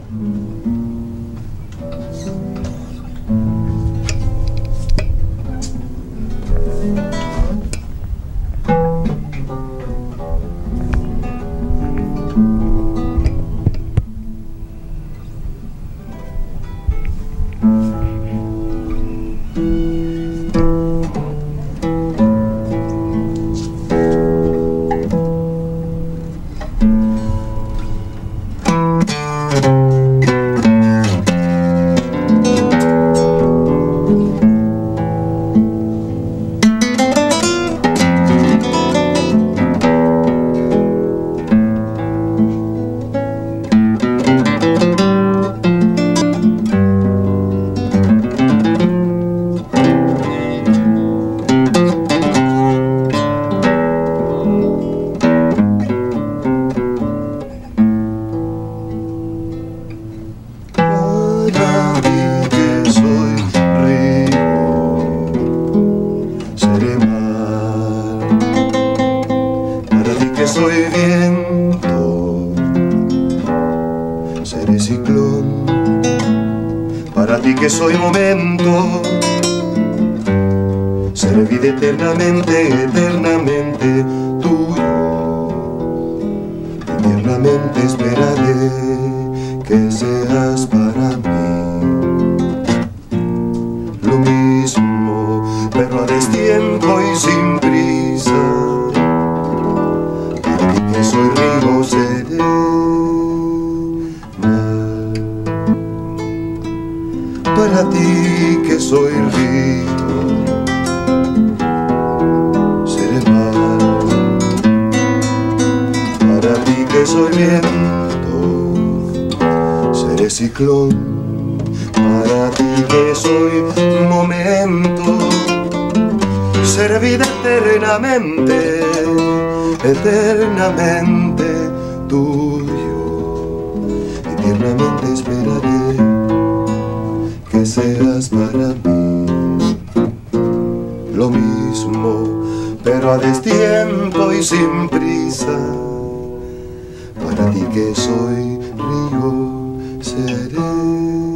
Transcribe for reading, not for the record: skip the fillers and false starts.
Soy momento, seré vida eternamente, eternamente tuyo. Eternamente esperaré que seas para mí lo mismo, pero a destiempo y sin prisa. Para ti que soy río seré. Para ti que soy río, seré mar. Para ti que soy viento, seré ciclón. Para ti que soy momento, seré vida eternamente, eternamente tuyo. Eternamente esperaré que seas para mí lo mismo, pero a destiempo y sin prisa. Para ti que soy río seré.